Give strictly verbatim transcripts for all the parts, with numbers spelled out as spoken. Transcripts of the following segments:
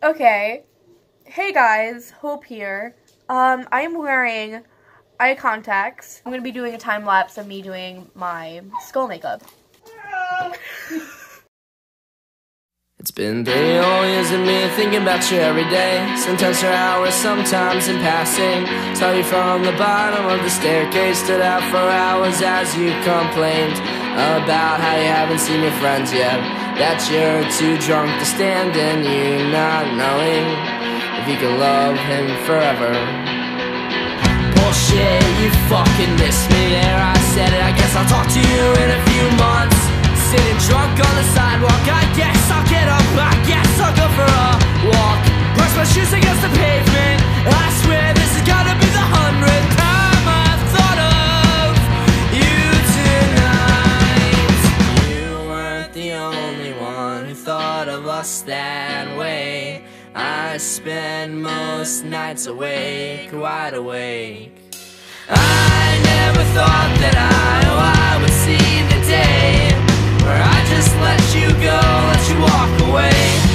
Okay. Hey guys, Hope here. Um, I'm wearing eye contacts. I'm gonna be doing a time lapse of me doing my skull makeup. It's been day old years of me thinking about you every day. Sometimes for hours, sometimes in passing. Saw you from the bottom of the staircase. Stood out for hours as you complained about how you haven't seen your friends yet. That you're too drunk to stand and you not knowing if you can love him forever. Bullshit, you fucking missed me there. I said it, I guess I'll talk to you in a few months. Sitting drunk on the sidewalk, I guess I'll get up, I guess I'll go for a walk. Brush my shoes against the pavement. I swear this is gonna be the hundredth time I've thought of you tonight. You weren't the only one who thought of us that way. I spend most nights awake, wide awake. I never thought that I, oh, I would see the day where I just let you go, let you walk away.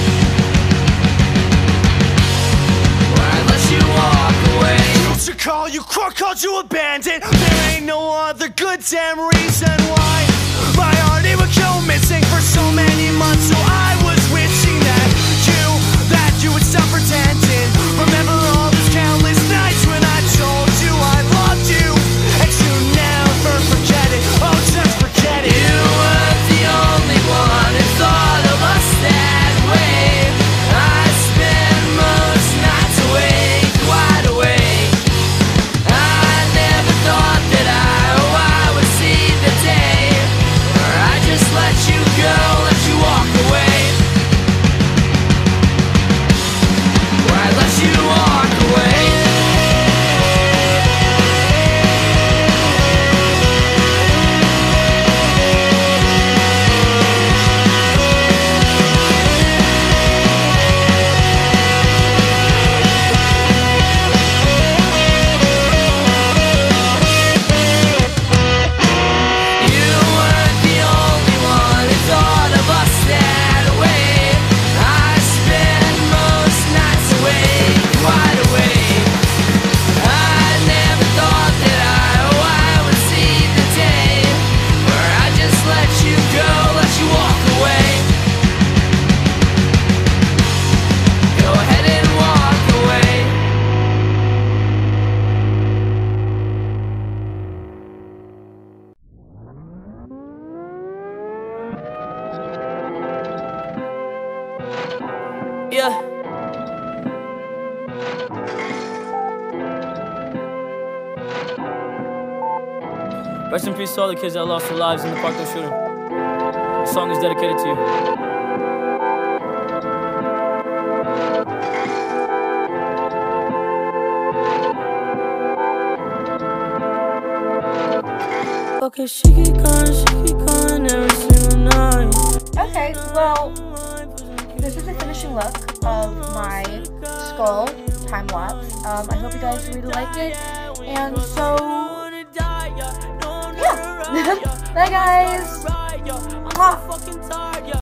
Where I let you walk away. Don't you call, you crook, called you abandoned. There ain't no other good damn reason why my heart it would go missing for so many months. So I was wishing that you, that you would stop pretending. Remember all those countless nights when I told you I loved you, and you never forget it. Oh, just forget it. You weren't the only one who thought of us that way. I spend most nights awake, wide awake. I never thought that I, oh, I would see the day where I just let you go, let you walk away. Where I let you walk away. Yeah. Rest in peace to all the kids that lost their lives in the Parkland shooting. The song is dedicated to you. Okay, she keep calling, she keep calling every single night. Okay, well, this is the finishing look of my skull time lapse. Um, I hope you guys really like it. And so, yeah. Bye guys. Mwah.